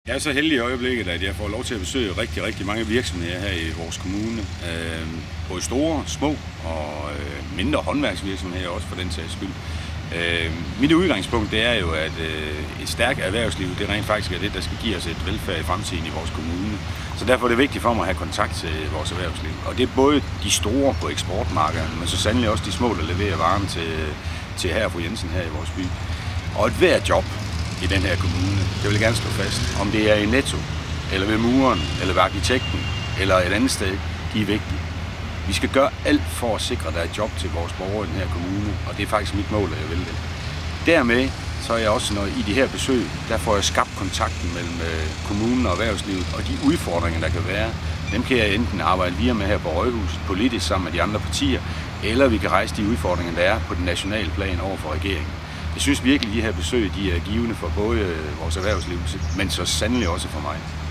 Jeg er så heldig i øjeblikket, at jeg får lov til at besøge rigtig mange virksomheder her i vores kommune. Både store, små og mindre håndværksvirksomheder også for den sags skyld. Mit udgangspunkt det er jo, at et stærkt erhvervsliv det rent faktisk er det, der skal give os et velfærd i fremtiden i vores kommune. Så derfor er det vigtigt for mig at have kontakt til vores erhvervsliv. Og det er både de store på eksportmarkederne, men så sandelig også de små, der leverer varen til herre og fru Jensen her i vores by. Og et hvert job i den her kommune, det vil jeg gerne slå fast. Om det er i Netto, eller ved muren, eller ved arkitekten, eller et andet sted, de er vigtige. Vi skal gøre alt for at sikre, at der er et job til vores borgere i den her kommune, og det er faktisk mit mål, at jeg vil det. Dermed så er jeg også, når i de her besøg, der får jeg skabt kontakten mellem kommunen og erhvervslivet, og de udfordringer, der kan være, dem kan jeg enten arbejde videre med her på Rådhuset, politisk sammen med de andre partier, eller vi kan rejse de udfordringer, der er på den nationale plan over for regeringen. Jeg synes virkelig, at de her besøg de er givende for både vores erhvervsliv, men så sandelig også for mig.